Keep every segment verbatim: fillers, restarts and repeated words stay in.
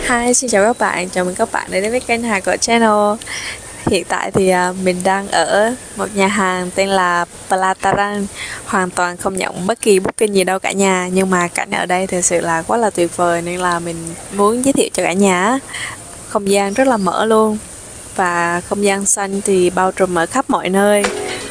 Hi, xin chào các bạn, chào mừng các bạn đến với kênh Hà Cỏ Channel. Hiện tại thì à, mình đang ở một nhà hàng tên là Pelataran, hoàn toàn không nhận bất kỳ booking gì đâu cả nhà. Nhưng mà cảnh ở đây thực sự là quá là tuyệt vời nên là mình muốn giới thiệu cho cả nhà. Không gian rất là mở luôn, và không gian xanh thì bao trùm ở khắp mọi nơi.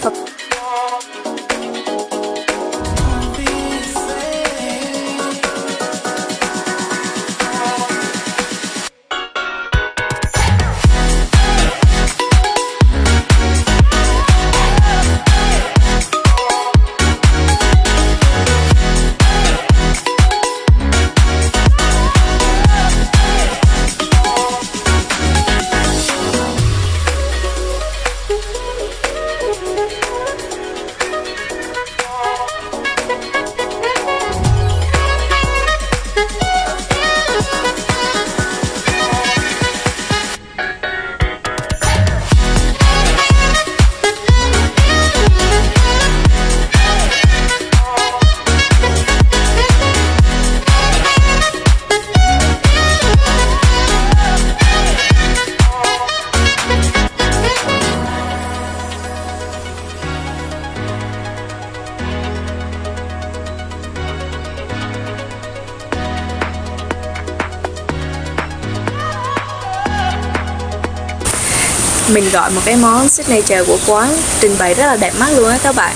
Mình gọi một cái món signature của quán, trình bày rất là đẹp mắt luôn á các bạn.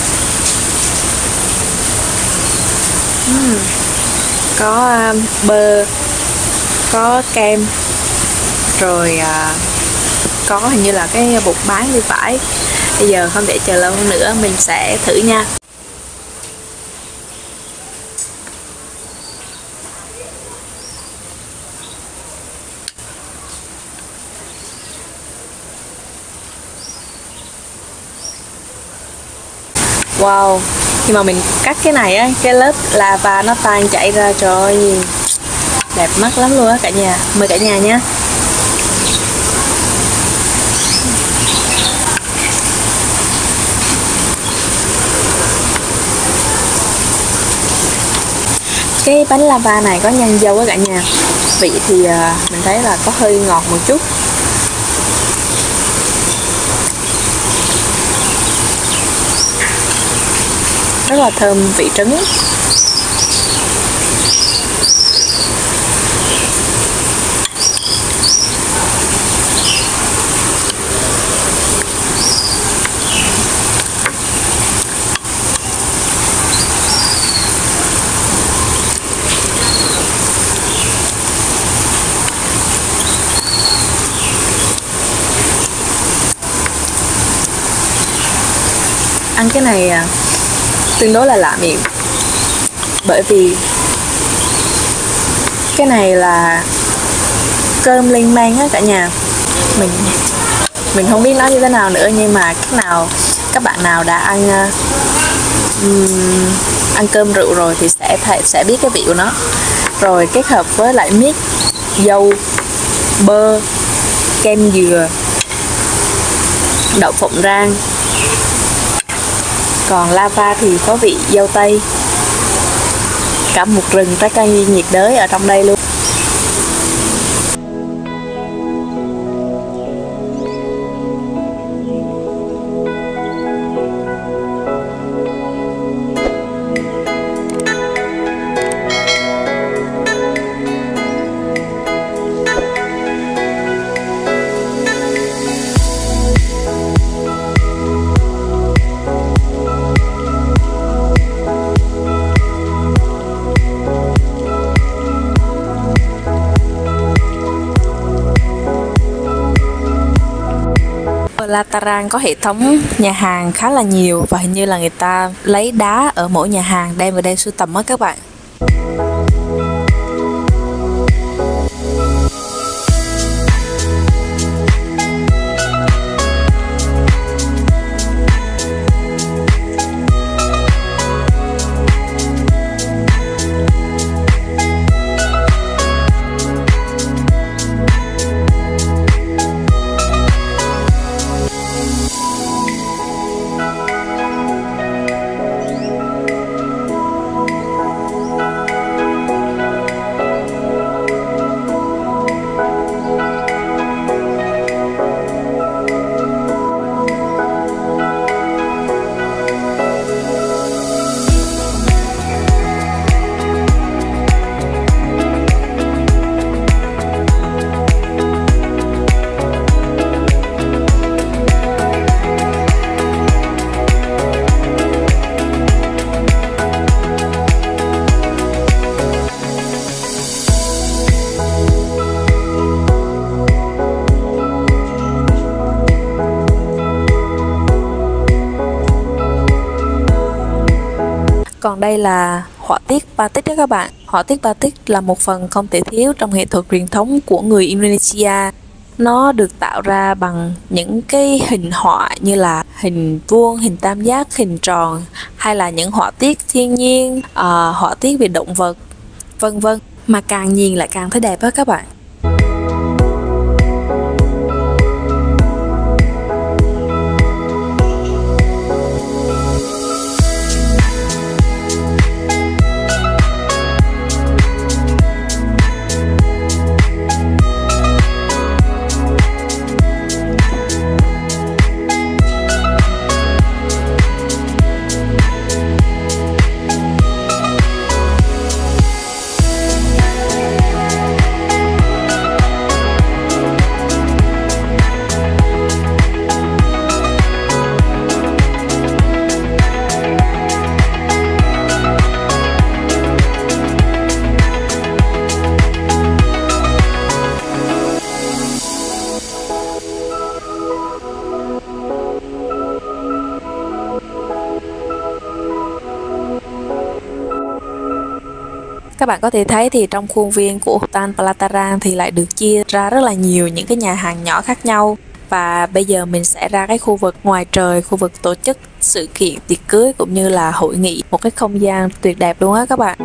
uhm. Có um, bơ, có kem, rồi uh, có hình như là cái bột bán thì phải. Bây giờ không để chờ lâu nữa, mình sẽ thử nha. Wow, khi mà mình cắt cái này á, cái lớp lava nó tan chảy ra, trời ơi, đẹp mắt lắm luôn á cả nhà. Mời cả nhà nhé. Cái bánh lava này có nhân dâu á cả nhà. Vị thì uh, mình thấy là có hơi ngọt một chút. Rất là thơm vị trứng. Ăn cái này à, tương đối là lạ miệng, bởi vì cái này là cơm lên men á cả nhà. Mình mình không biết nói như thế nào nữa, nhưng mà các nào các bạn nào đã ăn um, ăn cơm rượu rồi thì sẽ sẽ biết cái vị của nó. Rồi kết hợp với lại mít, dâu, bơ, kem dừa, đậu phộng rang. Còn lava thì có vị dâu tây, cả một rừng trái cây nhiệt đới ở trong đây luôn. Pelataran có hệ thống nhà hàng khá là nhiều, và hình như là người ta lấy đá ở mỗi nhà hàng đem về đây sưu tầm á các bạn. Còn đây là họa tiết batik đó các bạn. Họa tiết batik là một phần không thể thiếu trong nghệ thuật truyền thống của người Indonesia. Nó được tạo ra bằng những cái hình họa như là hình vuông, hình tam giác, hình tròn, hay là những họa tiết thiên nhiên, uh, họa tiết về động vật, vân vân. Mà càng nhìn lại càng thấy đẹp đó các bạn. Các bạn có thể thấy thì trong khuôn viên của Hutan Pelataran thì lại được chia ra rất là nhiều những cái nhà hàng nhỏ khác nhau. Và bây giờ mình sẽ ra cái khu vực ngoài trời, khu vực tổ chức sự kiện tiệc cưới cũng như là hội nghị. Một cái không gian tuyệt đẹp luôn á các bạn.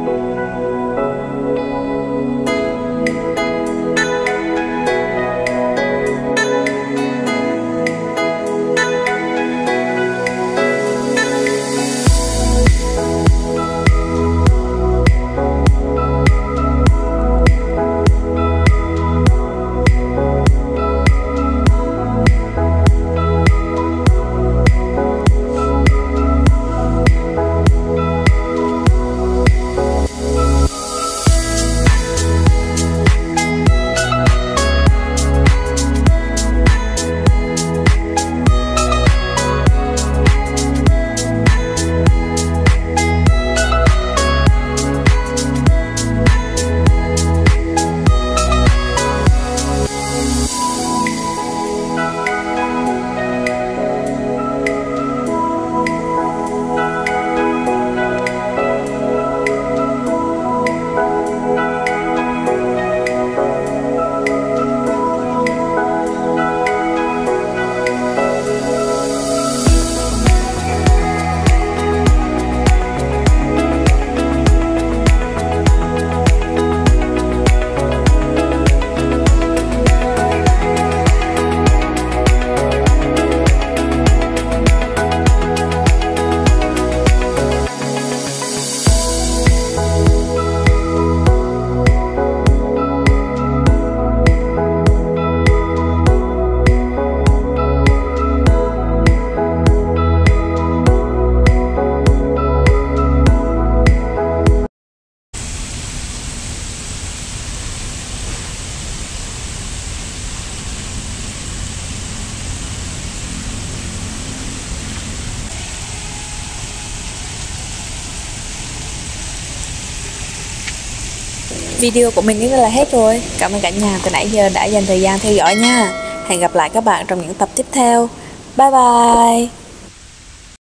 Video của mình đến đây là hết rồi. Cảm ơn cả nhà từ nãy giờ đã dành thời gian theo dõi nha. Hẹn gặp lại các bạn trong những tập tiếp theo. Bye bye.